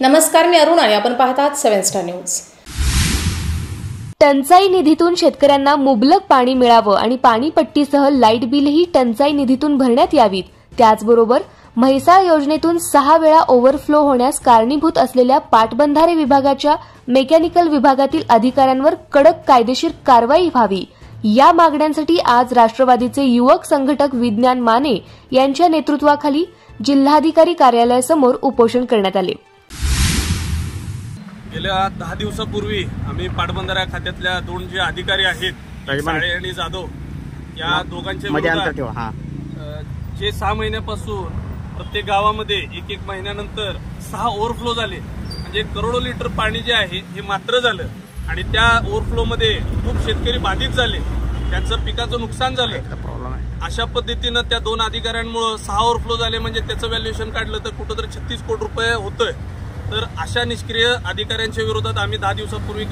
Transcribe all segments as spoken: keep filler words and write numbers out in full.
नमस्कार, मी अरुण आणि आपण पाहत आहात सेवन स्टार न्यूज। टंचाई निधीतून शेतकऱ्यांना मुबलक पाणी मिळावं आणि पाणीपट्टीसह लाईट बिलही टंचाई निधीतून भरण्यात यावीत। त्याचबरोबर म्हैसाळ योजनेतून सहा वेळा ओव्हरफ्लो होण्यास कारणीभूत असलेल्या पाटबंधारे विभागाच्या मेकॅनिकल विभागातील अधिकाऱ्यांवर कडक कायदेशीर कारवाई व्हावी, या मागण्यांसाठी आज राष्ट्रवादीचे युवक संघटक विज्ञान माने यांच्या नेतृत्वाखाली जिल्हाधिकारी कार्यालयासमोर उपोषण करण्यात आले। गेल्या दहा दिवसापूर्वी आम्ही पाटबंधारा खात्यातल्या दोन जे अधिकारी आहेत साळे आणि जाधव या दोघांच्या विरोधात जे सहा महिन्यापासून प्रत्येक गावामध्ये एक एक महिन्यानंतर सहा ओव्हरफ्लो झाले, म्हणजे करोडो लिटर पाणी जे आहे हे मात्र झालं आणि त्या ओव्हरफ्लो मध्ये खूप शेतकरी बाधित झाले, त्यांचं पिकाचं नुकसान झालं। अशा पद्धतीनं त्या दोन अधिकाऱ्यांमुळे सहा ओव्हरफ्लो झाले, म्हणजे त्याचं व्हॅल्युएशन काढलं तर कुठंतरी छत्तीस कोटी रुपये होतोय। तर अशा निष्क्रिय अधिकाऱ्यांच्या विरोधात आम्ही दहा दिवसापूर्वी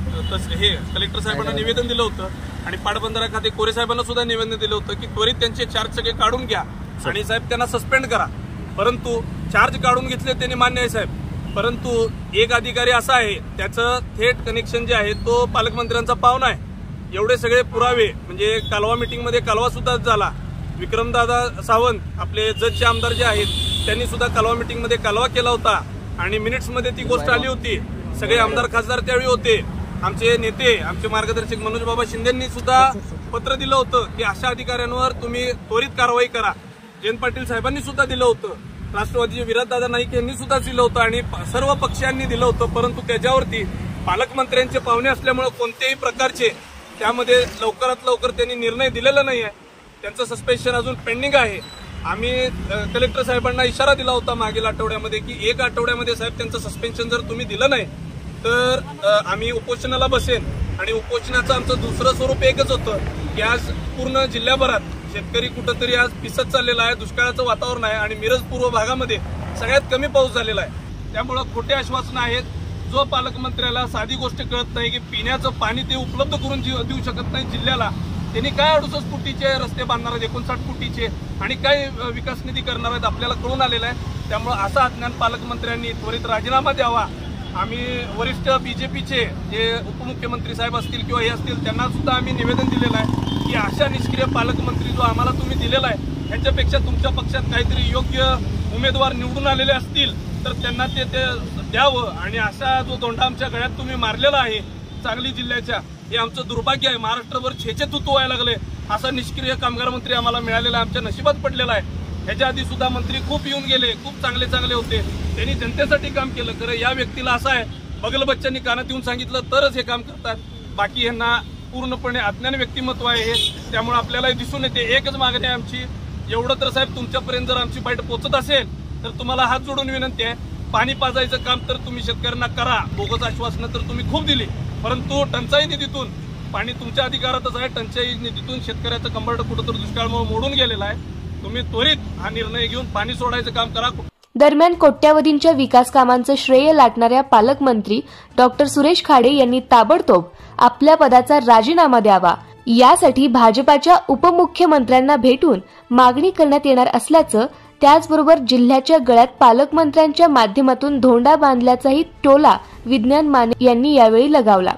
हे कलेक्टर साहेबांना निवेदन दिलं होतं आणि पाटबंधारा खाते कोरे साहेबांना सुद्धा निवेदन दिलं होतं की त्वरित त्यांचे चार्ज सगळे काढून घ्या आणि साहेब त्यांना सस्पेंड करा। परंतु चार्ज काढून घेतले त्यांनी मान्य आहे साहेब, परंतु एक अधिकारी असा आहे त्याचं थेट कनेक्शन जे आहे तो पालकमंत्र्यांचा पाहुणा आहे। एवढे सगळे पुरावे, म्हणजे कालवा मीटिंगमध्ये कालवा सुद्धा झाला। विक्रमदादा सावंत आपले जजचे आमदार जे आहेत त्यांनी सुद्धा कालवा मीटिंगमध्ये कालवा केला होता आणि मिनिट्स मध्ये ती गोष्ट आली होती। सगळे आमदार खासदार त्यावेळी होते, आमचे नेते आमचे मार्गदर्शक मनोज बाबा शिंदेंनी सुद्धा पत्र दिलं होतं की अशा अधिकाऱ्यांवर तुम्ही त्वरित कारवाई करा। जयंत पाटील साहेबांनी सुद्धा दिलं होतं, राष्ट्रवादीचे विराजदादा नाईक यांनी सुद्धा दिलं होतं आणि सर्व पक्षांनी दिलं होतं, परंतु त्याच्यावरती पालकमंत्र्यांचे पाहुणे असल्यामुळे कोणत्याही प्रकारचे त्यामध्ये लवकरात लवकर त्यांनी निर्णय दिलेला नाही आहे। त्यांचं सस्पेन्शन अजून पेंडिंग आहे। आम्ही कलेक्टर साहेबांना इशारा दिला होता मागील आठवड्यामध्ये की एक आठवड्यामध्ये साहेब त्यांचं सस्पेन्शन जर तुम्ही दिलं नाही तर आम्ही उपोषणाला बसेन। आणि उपोषणाचं आमचं दुसरं स्वरूप एकच होतं की आज पूर्ण जिल्ह्याभरात शेतकरी कुठंतरी आज पिसत चाललेला आहे, दुष्काळाचं वातावरण आहे आणि मिरज पूर्व भागामध्ये सगळ्यात कमी पाऊस झालेला आहे। त्यामुळे खोटे आश्वासन आहेत। जो पालकमंत्र्याला साधी गोष्ट कळत नाही की पिण्याचं पाणी ते उपलब्ध करून देऊ शकत नाही जिल्ह्याला, त्यांनी काय अडुसष्ट कोटीचे रस्ते बांधणार आहेत, एकोणसाठ कोटीचे आणि काय विकास निधी करणार आहेत आपल्याला कळून आलेलं आहे। त्यामुळे असा अज्ञान पालकमंत्र्यांनी त्वरित राजीनामा द्यावा। आम्ही वरिष्ठ बीजेपीचे जे उपमुख्यमंत्री साहेब असतील किंवा हे असतील त्यांना सुद्धा आम्ही निवेदन दिलेलं आहे की अशा निष्क्रिय पालकमंत्री जो आम्हाला तुम्ही दिलेला आहे ह्याच्यापेक्षा तुमच्या पक्षात काहीतरी योग्य उमेदवार निवडून आलेले असतील तर त्यांना ते द्यावं। आणि असा जो धोंडा आमच्या गळ्यात तुम्ही मारलेला आहे सांगली जिल्ह्याच्या, हे आमचं दुर्भाग्य आहे। महाराष्ट्रभर छेचे तुतू व्हायला लागले, असा निष्क्रिय कामगार मंत्री आम्हाला मिळालेला आमच्या नशिबात पडलेला आहे। ह्याच्या आधी सुद्धा मंत्री खूप येऊन गेले, खूप चांगले चांगले होते, त्यांनी जनतेसाठी काम केलं। खरं या व्यक्तीला असं आहे बगल बच्चांनी कानात येऊन सांगितलं तरच हे काम करतात, बाकी यांना पूर्णपणे अज्ञान व्यक्तिमत्व आहे हे। त्यामुळे आपल्याला दिसून येते एकच मागणी आहे आमची, एवढं तर साहेब तुमच्यापर्यंत जर आमची बाईट पोहोचत असेल तर तुम्हाला हात जोडून विनंती आहे, पाणी पाजायचं काम तर तुम्ही शेतकऱ्यांना करा। बोगस आश्वासनं तर तुम्ही खूप दिली, परंतु टंचाई निधीतून पाणी तुमच्या अधिकारातच आहे। टंचाई निधीतून शेतकऱ्याचं कंबरड कुठंतरी दुष्काळामुळे मोडून गेलेला आहे। तुम्ही त्वरित हा निर्णय घेऊन पाणी सोडायचं काम करा। दरम्यान कोट्यावधींच्या विकास कामांचं श्रेय लाटणाऱ्या पालकमंत्री डॉक्टर सुरेश खाडे यांनी ताबडतोब आपल्या पदाचा राजीनामा द्यावा, यासाठी भाजपाच्या उपमुख्यमंत्र्यांना भेटून मागणी करण्यात येणार असल्याचं, त्याचबरोबर जिल्ह्याच्या गळ्यात पालकमंत्र्यांच्या माध्यमातून धोंडा बांधल्याचाही टोला विज्ञान माने यांनी यावेळी लगावला।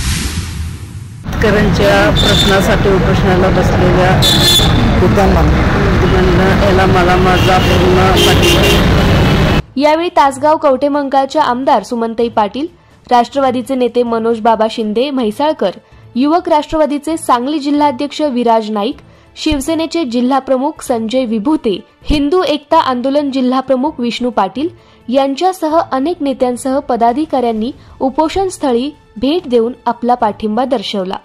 शेतकऱ्यांच्या प्रश्नासाठी उपोषणाला बसलेल्या याला मला माझा पूर्ण पाठिंबा। यावेळी तासगाव कवठेमंकाळच्या आमदार सुमनताई पाटील, राष्ट्रवादीचे नेते मनोज बाबा शिंदे म्हैसाळकर, युवक राष्ट्रवादीचे सांगली जिल्हाध्यक्ष विराज नाईक, शिवसेनेचे जिल्हाप्रमुख संजय विभूते, हिंदू एकता आंदोलन जिल्हाप्रमुख विष्णू पाटील यांच्यासह अनेक नेत्यांसह पदाधिकाऱ्यांनी उपोषण स्थळी भेट देऊन आपला पाठिंबा दर्शवला।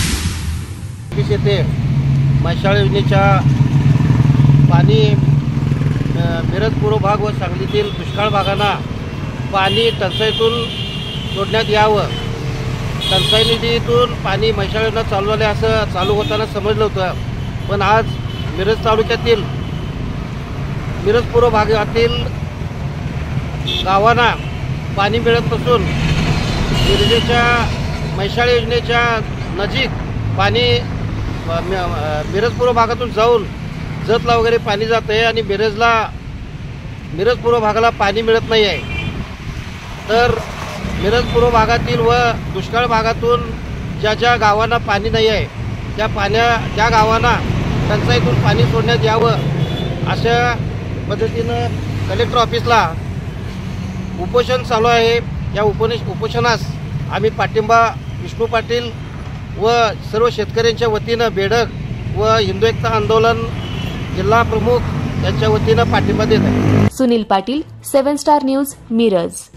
म्हैसाळ योजनेच्या पाणी मिरज पूर्व भाग व सांगलीतील दुष्काळ भागांना पाणी टंचाईतून सोडण्यात यावं। टंचाई निधीतून पाणी म्हैसाळ योजना चालू झाले असं चालू होताना समजलं होतं, पण आज मिरज तालुक्यातील मिरज पूर्व भागातील गावांना पाणी मिळत नसून योजनेच्या म्हैसाळ योजनेच्या नजीक पाणी मिरज पूर्व भागातून जाऊन जतला वगैरे पाणी जात आहे आणि मिरजला मिरज पूर्व भागाला पाणी मिळत नाही आहे। तर मिरज पूर्व भागातील व दुष्काळ भागातून ज्या ज्या गावांना पाणी नाही आहे त्या पाण्या त्या गावांना टंचाईतून पाणी सोडण्यात यावं अशा पद्धतीनं कलेक्टर ऑफिसला उपोषण चालू आहे। या उपोष उपोषणास आम्ही पाठिंबा विष्णू पाटील व सर्व शेतकऱ्यांच्या वतीनं बेडक व हिंदू एकता आंदोलन जिल्हा प्रमुख यांच्या वतीनं पाठिंबा देत आहे। Sunil Patil, seven star news, Miraj.